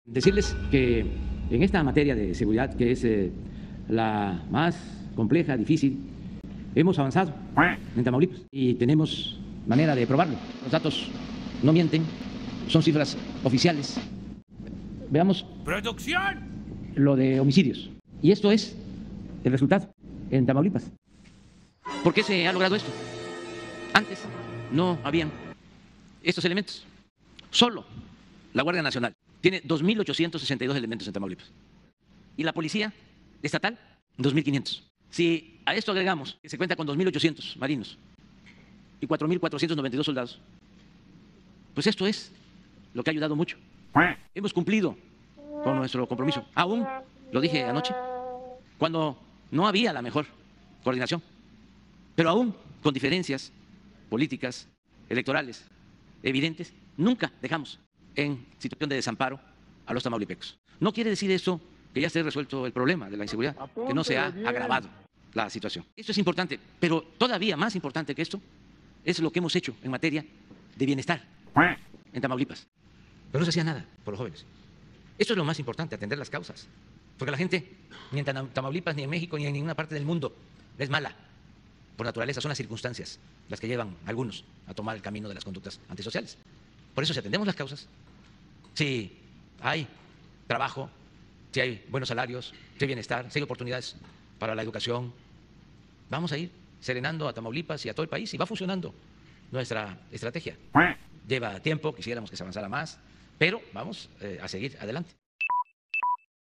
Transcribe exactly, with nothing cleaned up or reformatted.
Decirles que en esta materia de seguridad, que es eh, la más compleja, difícil, hemos avanzado en Tamaulipas y tenemos manera de probarlo. Los datos no mienten, son cifras oficiales. Veamos ¡Producción! lo de homicidios. Y esto es el resultado en Tamaulipas. ¿Por qué se ha logrado esto? Antes no habían estos elementos. Solo la Guardia Nacional tiene dos mil ochocientos sesenta y dos elementos en Tamaulipas. Y la Policía Estatal, dos mil quinientos. Si a esto agregamos que se cuenta con dos mil ochocientos marinos y cuatro mil cuatrocientos noventa y dos soldados, pues esto es lo que ha ayudado mucho. Hemos cumplido con nuestro compromiso. Aún, lo dije anoche, cuando no había la mejor coordinación, pero aún con diferencias políticas, electorales, evidentes, nunca dejamos en situación de desamparo a los tamaulipecos. No quiere decir eso que ya esté resuelto el problema de la inseguridad, que no se ha agravado la situación. Esto es importante, pero todavía más importante que esto es lo que hemos hecho en materia de bienestar en Tamaulipas. Pero no se hacía nada por los jóvenes. Esto es lo más importante, atender las causas. Porque la gente, ni en Tamaulipas, ni en México, ni en ninguna parte del mundo, es mala. Por naturaleza, son las circunstancias las que llevan a algunos a tomar el camino de las conductas antisociales. Por eso, si atendemos las causas, si hay trabajo, si hay buenos salarios, si hay bienestar, si hay oportunidades para la educación, vamos a ir serenando a Tamaulipas y a todo el país y va funcionando nuestra estrategia. Lleva tiempo, quisiéramos que se avanzara más, pero vamos eh, a seguir adelante.